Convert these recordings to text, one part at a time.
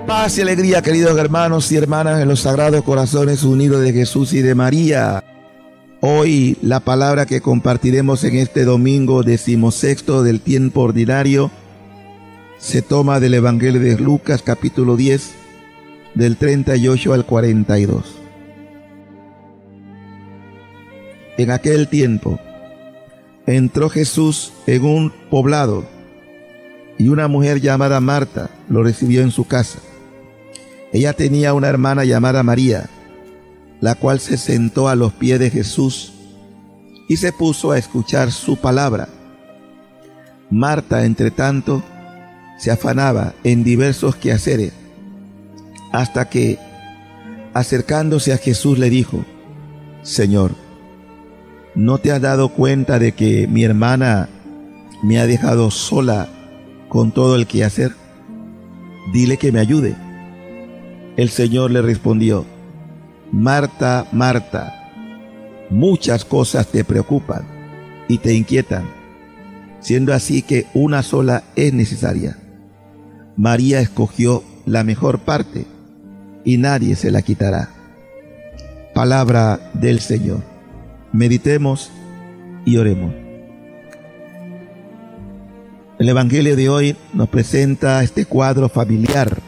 Paz y alegría, queridos hermanos y hermanas, en los sagrados corazones unidos de Jesús y de María. Hoy la palabra que compartiremos en este domingo 16º del tiempo ordinario se toma del Evangelio de Lucas, capítulo 10, del 38 al 42. En aquel tiempo entró Jesús en un poblado y una mujer llamada Marta lo recibió en su casa. Ella tenía una hermana llamada María, la cual se sentó a los pies de Jesús y se puso a escuchar su palabra. Marta, entre tanto, se afanaba en diversos quehaceres, hasta que, acercándose a Jesús, le dijo: Señor, ¿no te has dado cuenta de que mi hermana me ha dejado sola con todo el quehacer? Dile que me ayude. El Señor le respondió: Marta, Marta, muchas cosas te preocupan y te inquietan, siendo así que una sola es necesaria. María escogió la mejor parte y nadie se la quitará. Palabra del Señor. Meditemos y oremos. El Evangelio de hoy nos presenta este cuadro familiar.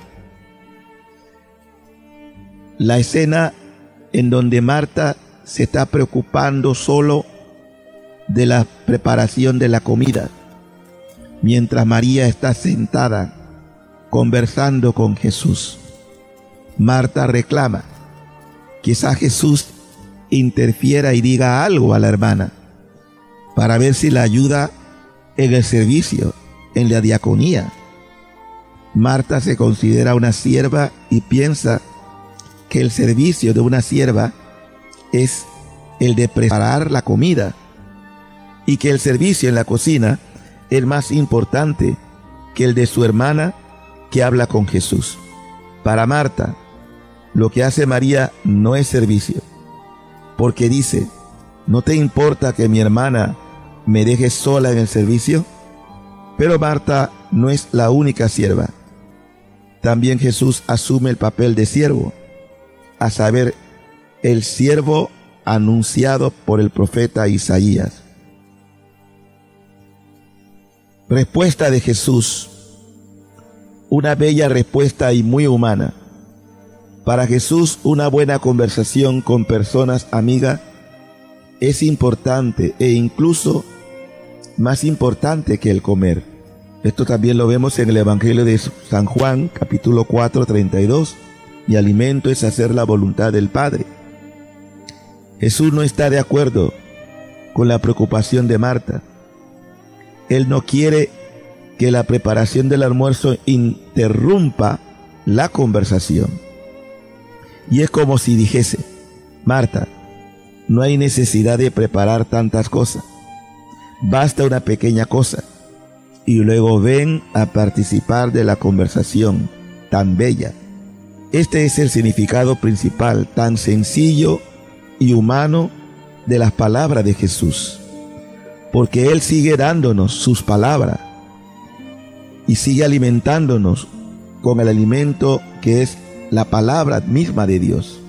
La escena en donde Marta se está preocupando solo de la preparación de la comida, mientras María está sentada conversando con Jesús. Marta reclama. Quizá Jesús interfiera y diga algo a la hermana para ver si la ayuda en el servicio, en la diaconía. Marta se considera una sierva y piensa que el servicio de una sierva es el de preparar la comida y que el servicio en la cocina es más importante que el de su hermana que habla con Jesús. Para Marta, lo que hace María no es servicio, porque dice: ¿no te importa que mi hermana me deje sola en el servicio? Pero Marta no es la única sierva. También Jesús asume el papel de siervo, a saber, el siervo anunciado por el profeta Isaías. Respuesta de Jesús. Una bella respuesta y muy humana. Para Jesús, una buena conversación con personas amigas es importante e incluso más importante que el comer. Esto también lo vemos en el Evangelio de San Juan, capítulo 4, 32. Mi alimento es hacer la voluntad del Padre. Jesús no está de acuerdo con la preocupación de Marta. Él no quiere que la preparación del almuerzo interrumpa la conversación. Y es como si dijese: Marta, no hay necesidad de preparar tantas cosas. Basta una pequeña cosa y luego ven a participar de la conversación tan bella. Este es el significado principal, tan sencillo y humano, de las palabras de Jesús, porque Él sigue dándonos sus palabras y sigue alimentándonos con el alimento que es la palabra misma de Dios.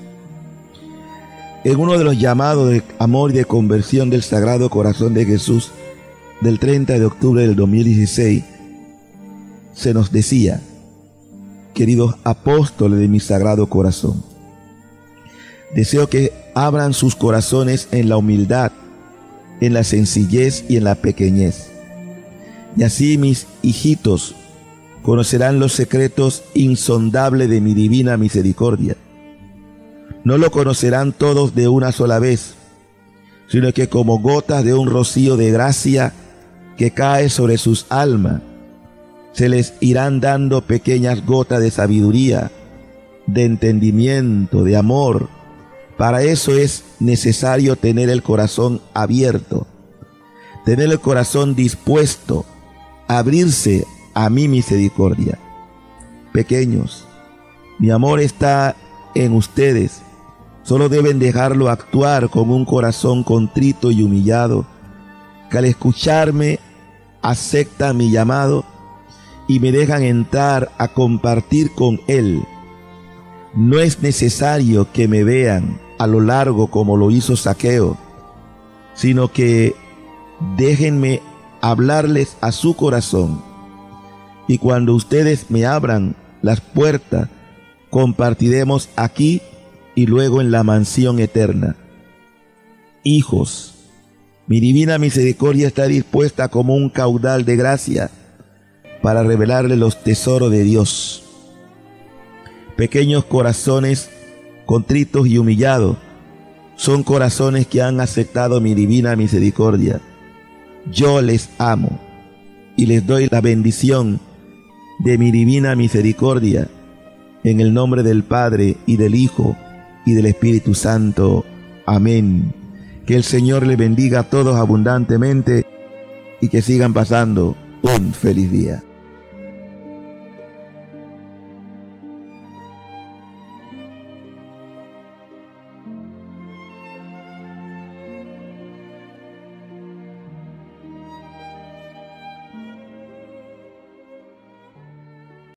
En uno de los llamados de amor y de conversión del Sagrado Corazón de Jesús del 30 de octubre del 2016, se nos decía: queridos apóstoles de mi Sagrado Corazón, deseo que abran sus corazones en la humildad, en la sencillez y en la pequeñez. Y así mis hijitos conocerán los secretos insondables de mi divina misericordia. No lo conocerán todos de una sola vez, sino que como gotas de un rocío de gracia que cae sobre sus almas, se les irán dando pequeñas gotas de sabiduría, de entendimiento, de amor. Para eso es necesario tener el corazón abierto, tener el corazón dispuesto a abrirse a mi misericordia. Pequeños, mi amor está en ustedes. Solo deben dejarlo actuar con un corazón contrito y humillado, que al escucharme acepta mi llamado y me dejan entrar a compartir con Él. No es necesario que me vean a lo largo como lo hizo Zaqueo, sino que déjenme hablarles a su corazón. Y cuando ustedes me abran las puertas, compartiremos aquí y luego en la mansión eterna. Hijos, mi divina misericordia está dispuesta como un caudal de gracia para revelarle los tesoros de Dios. Pequeños corazones contritos y humillados son corazones que han aceptado mi divina misericordia. Yo les amo y les doy la bendición de mi divina misericordia en el nombre del Padre y del Hijo y del Espíritu Santo. Amén. Que el Señor les bendiga a todos abundantemente y que sigan pasando un feliz día.